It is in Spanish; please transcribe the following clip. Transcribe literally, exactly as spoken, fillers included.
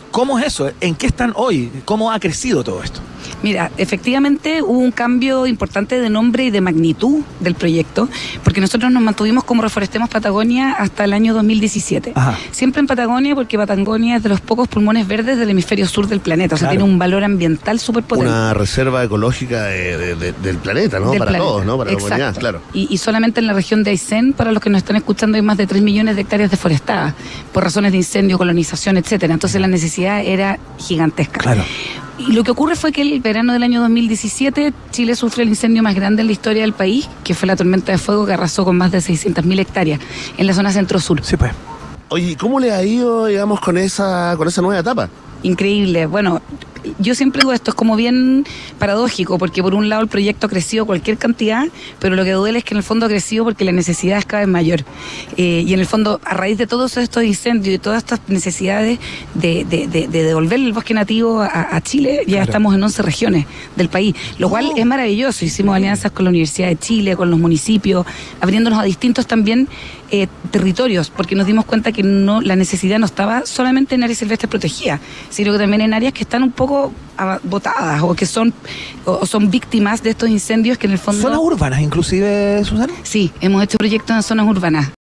¿Cómo es eso? ¿En qué están hoy? ¿Cómo ha crecido todo esto? Mira, efectivamente hubo un cambio importante de nombre y de magnitud del proyecto, porque nosotros nos mantuvimos como Reforestemos Patagonia hasta el año dos mil diecisiete. Ajá. Siempre en Patagonia, porque Patagonia es de los pocos pulmones verdes del hemisferio sur del planeta, o sea, claro, tiene un valor ambiental súper potente. Una reserva ecológica de, de, de, del planeta, ¿no? Del para planeta. Todos, ¿no? Para Exacto. la humanidad, claro. Y, y solamente en la región de Aysén, para los que nos están escuchando, hay más de tres millones de hectáreas deforestadas, por razones de incendio, colonización, etcétera. Entonces la necesidad era gigantesca. Claro. Y lo que ocurre fue que el verano del año dos mil diecisiete Chile sufre el incendio más grande en la historia del país, que fue la tormenta de fuego que arrasó con más de seiscientas mil hectáreas en la zona centro-sur. Sí, pues. Oye, ¿cómo le ha ido, digamos, con esa, con esa nueva etapa? Increíble. Bueno, yo siempre digo esto, es como bien paradójico, porque por un lado el proyecto ha crecido cualquier cantidad, pero lo que duele es que en el fondo ha crecido porque la necesidad es cada vez mayor. Eh, y en el fondo, a raíz de todos estos incendios y todas estas necesidades de, de, de, de devolver el bosque nativo a, a Chile, ya claro, estamos en once regiones del país, lo cual oh. es maravilloso. Hicimos alianzas con la Universidad de Chile, con los municipios, abriéndonos a distintos también eh, territorios, porque nos dimos cuenta que no la necesidad no estaba solamente en áreas silvestres protegidas, sino que también en áreas que están un poco botadas o que son o son víctimas de estos incendios que en el fondo... ¿Zonas urbanas inclusive, Susana? Sí, hemos hecho proyectos en zonas urbanas.